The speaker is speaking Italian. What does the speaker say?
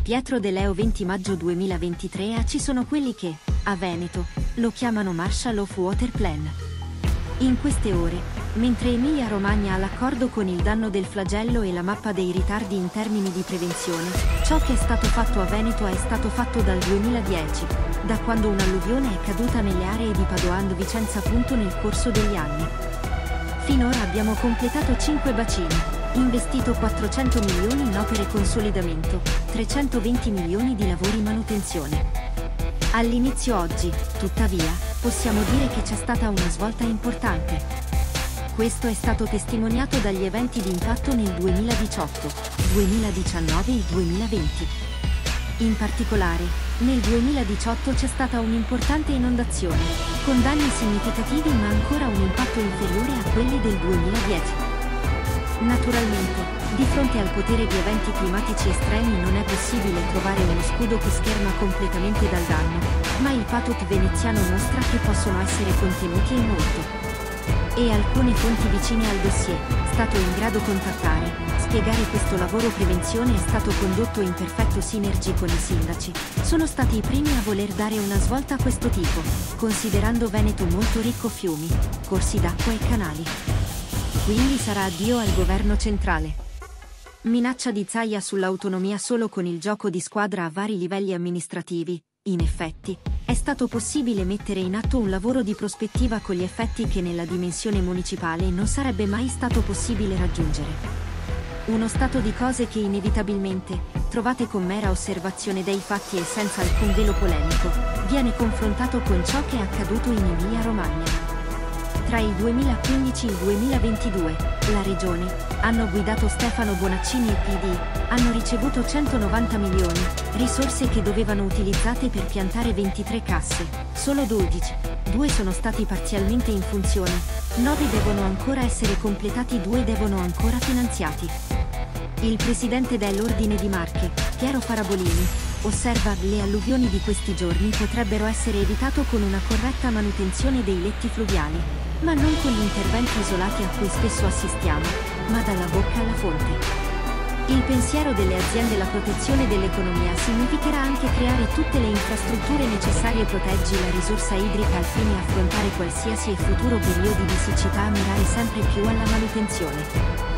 Pietro De Leo 20 maggio 2023. Ci sono quelli che, a Veneto, lo chiamano Marshall of Water Plan. In queste ore, mentre Emilia-Romagna ha l'accordo con il danno del flagello e la mappa dei ritardi in termini di prevenzione, ciò che è stato fatto a Veneto è stato fatto dal 2010, da quando un'alluvione è caduta nelle aree di Padoan Vicenza. Nel corso degli anni. Finora abbiamo completato 5 bacini, investito 400 milioni in opere consolidamento, 320 milioni di lavori manutenzione. All'inizio oggi, tuttavia, possiamo dire che c'è stata una svolta importante. Questo è stato testimoniato dagli eventi di impatto nel 2018, 2019 e 2020. In particolare, nel 2018 c'è stata un'importante inondazione, con danni significativi ma ancora un impatto inferiore a quelli del 2010. Naturalmente, di fronte al potere di eventi climatici estremi non è possibile trovare uno scudo che scherma completamente dal danno, ma il Patut veneziano mostra che possono essere contenuti in molto. E alcune fonti vicine al dossier, stato in grado contattare, spiegare questo lavoro prevenzione è stato condotto in perfetto sinergy con i sindaci, sono stati i primi a voler dare una svolta a questo tipo, considerando Veneto molto ricco fiumi, corsi d'acqua e canali. Quindi sarà addio al governo centrale. Minaccia di Zaia sull'autonomia solo con il gioco di squadra a vari livelli amministrativi. In effetti, è stato possibile mettere in atto un lavoro di prospettiva con gli effetti che nella dimensione municipale non sarebbe mai stato possibile raggiungere. Uno stato di cose che inevitabilmente, trovate con mera osservazione dei fatti e senza alcun velo polemico, viene confrontato con ciò che è accaduto in Emilia-Romagna. Tra il 2015 e il 2022, la Regione, hanno guidato Stefano Bonaccini e PD, hanno ricevuto 190 milioni, risorse che dovevano utilizzate per piantare 23 casse, solo 12, 2 sono stati parzialmente in funzione, 9 devono ancora essere completati, 2 devono ancora finanziati. Il presidente dell'Ordine di Marche, Piero Farabolini, osserva: le alluvioni di questi giorni potrebbero essere evitate con una corretta manutenzione dei letti fluviali, ma non con gli interventi isolati a cui spesso assistiamo, ma dalla bocca alla fonte. Il pensiero delle aziende: la protezione dell'economia significherà anche creare tutte le infrastrutture necessarie. Proteggi la risorsa idrica al fine di affrontare qualsiasi e futuro periodi di siccità, mirare sempre più alla manutenzione.